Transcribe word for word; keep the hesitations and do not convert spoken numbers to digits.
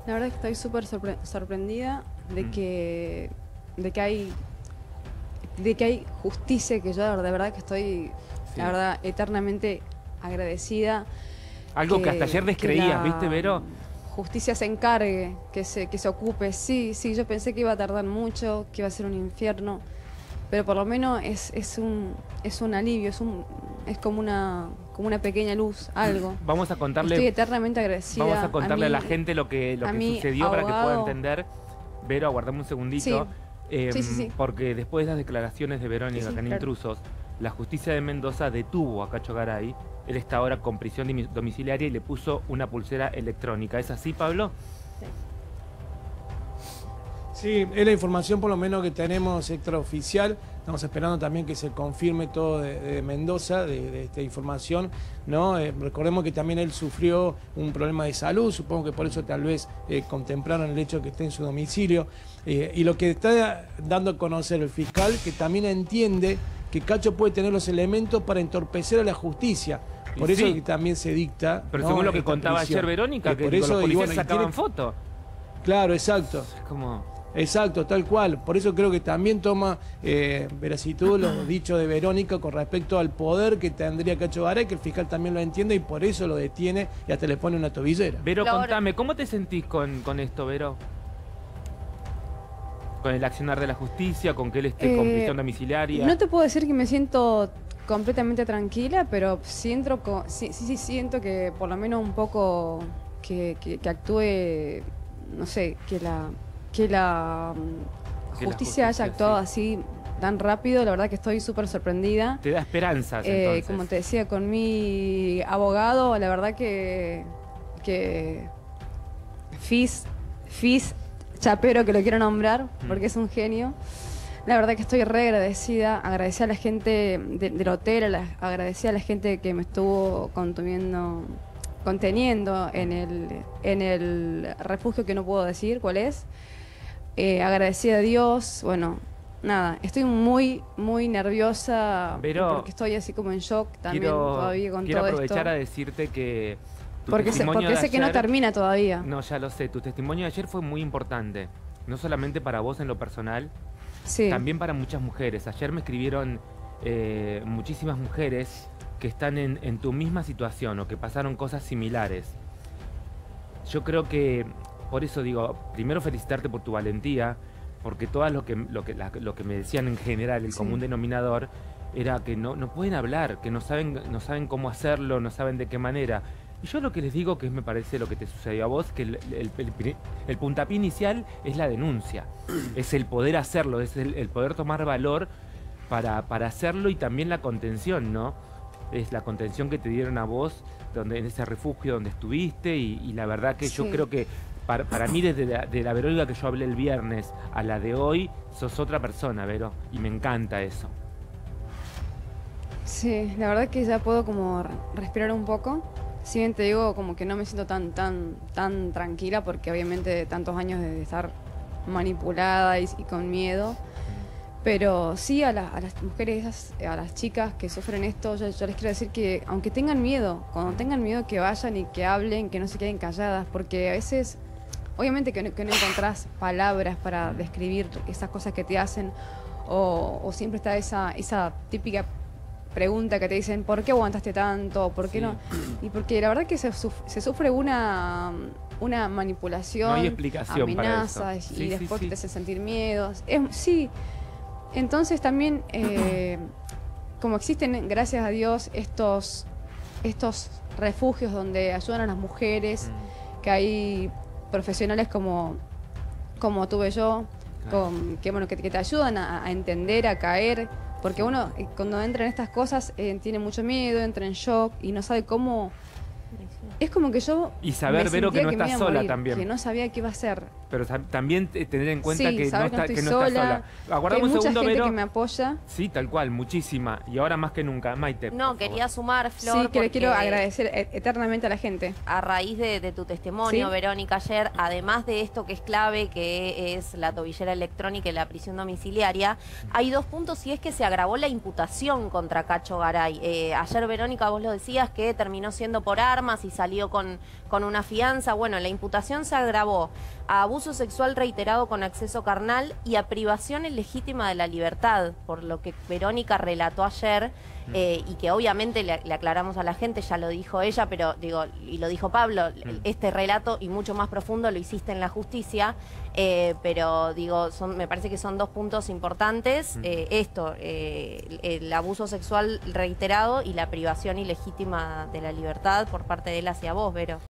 La verdad es que estoy súper sorpre sorprendida de que, de que hay de que hay justicia, que yo de verdad que estoy, sí. la verdad, eternamente agradecida. Algo que, que hasta ayer descreías, ¿viste, Vero? Justicia se encargue, que se, que se ocupe. Sí, sí, yo pensé que iba a tardar mucho, que iba a ser un infierno, pero por lo menos es, es, un, es un alivio, es, un, es como, una, como una pequeña luz, algo. Vamos a contarle, Estoy eternamente agradecida. Vamos a contarle a, mí, a la gente lo que, lo que mí, sucedió abogado, para que pueda entender. Vero, aguardame un segundito. Sí. Eh, sí, sí, sí. Porque después de las declaraciones de Verónica, sí, sí, acá en claro. Intrusos, la justicia de Mendoza detuvo a Cacho Garay. Él está ahora con prisión domiciliaria y le puso una pulsera electrónica. ¿Es así, Pablo? Sí, es la información por lo menos que tenemos extraoficial. Estamos esperando también que se confirme todo de, de Mendoza, de, de esta información, ¿no? Eh, recordemos que también él sufrió un problema de salud, supongo que por eso tal vez eh, contemplaron el hecho de que esté en su domicilio. Eh, y lo que está dando a conocer el fiscal, que también entiende que Cacho puede tener los elementos para entorpecer a la justicia. Por y eso sí. que también se dicta. Pero ¿no? según lo que Esta contaba prisión. ayer Verónica, eh, que por eso, los policías bueno, sacaban tiene... fotos. Claro, exacto. Es como... Exacto, tal cual. Por eso creo que también toma eh, veracidad lo dicho de Verónica con respecto al poder que tendría Cacho Garay, que el fiscal también lo entiende y por eso lo detiene y hasta le pone una tobillera. Vero, claro. Contame, ¿cómo te sentís con, con esto, Vero? Con el accionar de la justicia, con que él esté eh, con prisión domiciliaria. No te puedo decir que me siento completamente tranquila, pero siento, sí, sí, sí, siento que por lo menos un poco que, que, que actúe, no sé, que la... que la justicia, justicia haya actuado sí. así tan rápido, la verdad que estoy súper sorprendida. Te da esperanzas, eh, entonces. Como te decía, con mi abogado, la verdad que... que Fis, Fis Chapero, que lo quiero nombrar, porque mm. es un genio. La verdad que estoy re agradecida, agradecida a la gente de, del hotel, a la, agradecida a la gente que me estuvo conteniendo, conteniendo en el, en el refugio que no puedo decir cuál es. Eh, agradecida a Dios, bueno, nada, estoy muy, muy nerviosa Pero porque estoy así como en shock también quiero, todavía con quiero todo esto. Quiero aprovechar a decirte que tu porque sé, porque sé ayer, que no termina todavía. No, ya lo sé, tu testimonio de ayer fue muy importante, no solamente para vos en lo personal, sí. también para muchas mujeres. Ayer me escribieron eh, muchísimas mujeres que están en, en tu misma situación o que pasaron cosas similares. Yo creo que... Por eso digo, primero felicitarte por tu valentía, porque todo lo que, lo que, la, lo que me decían en general, el sí. común denominador, era que no, no pueden hablar, que no saben, no saben cómo hacerlo, no saben de qué manera. Y yo lo que les digo, que me parece lo que te sucedió a vos, que el, el, el, el puntapié inicial es la denuncia, es el poder hacerlo, es el, el poder tomar valor para, para hacerlo y también la contención, ¿no? Es la contención que te dieron a vos donde, en ese refugio donde estuviste y, y la verdad que sí. yo creo que Para, para mí, desde la, de la Verónica que yo hablé el viernes a la de hoy, sos otra persona, Vero, y me encanta eso. Sí, la verdad que ya puedo como respirar un poco. Si bien te digo, como que no me siento tan, tan, tan tranquila, porque obviamente tantos años de estar manipulada y, y con miedo. Pero sí, a, la, a las mujeres, a las chicas que sufren esto, yo, yo les quiero decir que aunque tengan miedo, cuando tengan miedo que vayan y que hablen, que no se queden calladas, porque a veces... Obviamente que no, que no encontrás palabras para describir esas cosas que te hacen o, o siempre está esa, esa típica pregunta que te dicen ¿por qué aguantaste tanto? ¿Por qué sí. no? Y porque la verdad que se, se sufre una, una manipulación, no hay explicación amenazas para eso. y Sí, después sí, te sí. hacen sentir miedos. Es, sí, entonces también eh, como existen, gracias a Dios, estos, estos refugios donde ayudan a las mujeres, mm. que hay... profesionales como, como tuve yo, claro. con, que, bueno, que, que te ayudan a, a entender, a caer, porque uno cuando entra en estas cosas eh, tiene mucho miedo, entra en shock y no sabe cómo... Es como que yo... Y saber, Vero, que no que estás sola morir, también. Que no sabía qué iba a hacer. Pero también tener en cuenta sí, que, no, está, que, que no sola, estás sola. Aguardame un segundo, mucha gente Vero. que me apoya. Sí, tal cual, muchísima. Y ahora más que nunca. Maite. No, quería sumar, Flor. Sí, que le quiero agradecer eternamente a la gente. A raíz de, de tu testimonio, ¿sí? Verónica, ayer, además de esto que es clave, que es la tobillera electrónica y la prisión domiciliaria, hay dos puntos y es que se agravó la imputación contra Cacho Garay. Eh, ayer, Verónica, vos lo decías que terminó siendo por armas y salió salió con, con una fianza. Bueno, la imputación se agravó a abuso sexual reiterado con acceso carnal y a privación ilegítima de la libertad, por lo que Verónica relató ayer. Eh, y que obviamente le, le aclaramos a la gente, ya lo dijo ella, pero digo, y lo dijo Pablo, Mm. este relato y mucho más profundo lo hiciste en la justicia, eh, pero digo, son, me parece que son dos puntos importantes, Mm. eh, esto, eh, el, el abuso sexual reiterado y la privación ilegítima de la libertad por parte de él hacia vos, Vero.